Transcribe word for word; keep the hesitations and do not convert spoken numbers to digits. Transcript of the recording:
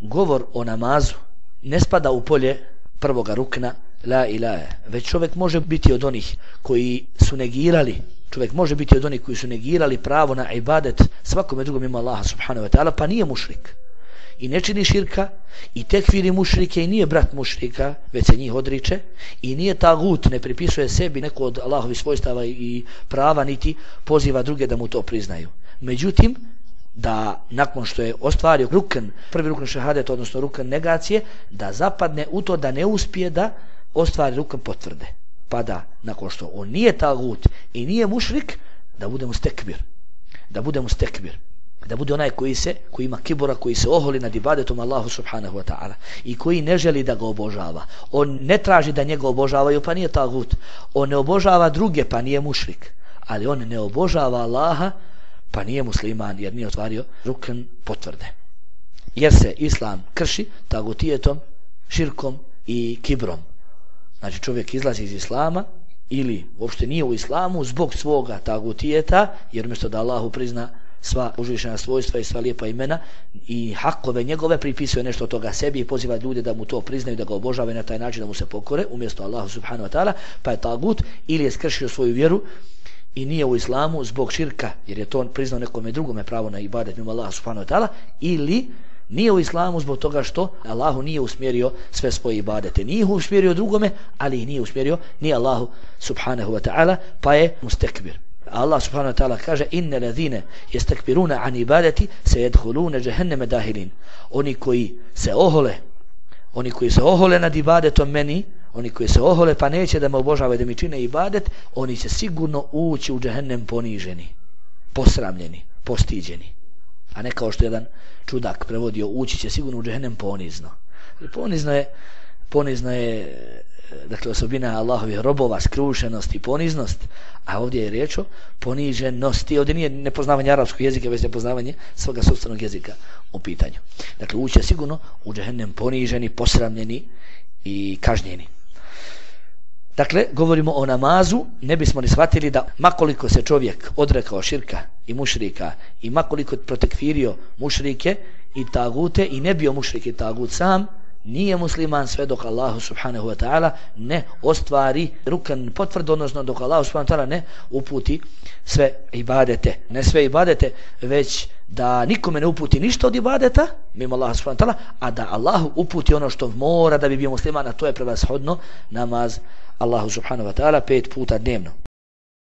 govor o namazu ne spada u polje prvoga rukna la ilaha, već čovjek može biti od onih koji su negirali čovjek može biti od onih koji su negirali pravo na ibadet svakome drugom mimo Allaha subhanahu wa ta'ala, pa nije mušrik i ne čini širka i tekfiri mušrike i nije brat mušrika, već se njih odriče, i nije tagut, ne pripisuje sebi neko od Allahovih svojstava i prava, niti poziva druge da mu to priznaju. Međutim, da nakon što je ostvario rukn, prvi rukn šehadeta, odnosno rukn negacije, da zapadne u to da ne uspije da ostvari rukn potvrde. Pa da, nakon što on nije tagut i nije mušrik, da bude mustekbir. Da bude mustekbir. Da bude onaj koji se, koji ima kibura, koji se oholi nad ibadetom Allahu subhanahu wa ta'ala i koji ne želi da ga obožava. On ne traži da njega obožavaju, pa nije tagut. On ne obožava druge, pa nije mušrik. Ali on ne obožava Allaha, pa nije musliman, jer nije ostvario rukn potvrde. Jer se islam krši tagutijetom, širkom i kibrom. Znači čovjek izlazi iz islama ili uopšte nije u islamu zbog svoga tagutijeta, jer umjesto da Allahu prizna sva uzvišena svojstva i sva lijepa imena i hakove njegove, pripisuje nešto od toga sebi i poziva ljude da mu to priznaju, da ga obožavaju na taj način, da mu se pokore umjesto Allahu subhanahu wa ta'ala, pa je tagut ili je skršio svoju vjeru i nije u islamu zbog širka, jer je to on priznao nekome drugome pravo na ibadet mimo Allaha subhanahu wa ta'ala, ili nije u islamu zbog toga što Allahu nije usmjerio sve svoje ibadete. Nije ih usmjerio drugome, ali ih nije usmjerio ni Allahu subhanahu wa ta'ala, pa je mustekbir. Allah subhanahu wa ta'ala kaže: inne ladhine jestekbiruna an ibadeti se jedhulune džehenneme dahilin. Oni koji se ohole, oni koji se ohole nad ibadetom meni, oni koji se ohole pa neće da me obožavaju, da mi čine ibadet, oni će sigurno ući u džehennem poniženi, posramljeni, postiđeni. A ne kao što jedan čudak prevodio, ući će sigurno u džehennem ponizno. Ponizno je, ponizno je dakle osobina Allahovih robova, skrušenost i poniznost, a ovdje je riječ o poniženosti. Ovdje nije nepoznavanje arapskog jezika, već nepoznavanje svoga sopstvenog jezika u pitanju. Dakle, ući će sigurno u džehennem poniženi, posramljeni i kažnjeni. Dakle, govorimo o namazu, ne bismo ni shvatili da makoliko se čovjek odrekao širka i mušrika i makoliko protekfirio mušrike i tagute i ne bio mušrik i tagut sam, nije musliman sve dok Allahu subhanahu wa ta'ala ne ostvari rukn potvrdu, odnosno dok Allahu subhanahu wa ta'ala ne uputi sve ibadete. Ne sve ibadete, već da nikome ne uputi ništa od ibadeta mimo Allaha subhanahu wa ta'ala, a da Allahu uputi ono što mora da bi bio musliman, a to je prevashodno namaz Allahu subhanahu wa ta'ala pet puta dnevno.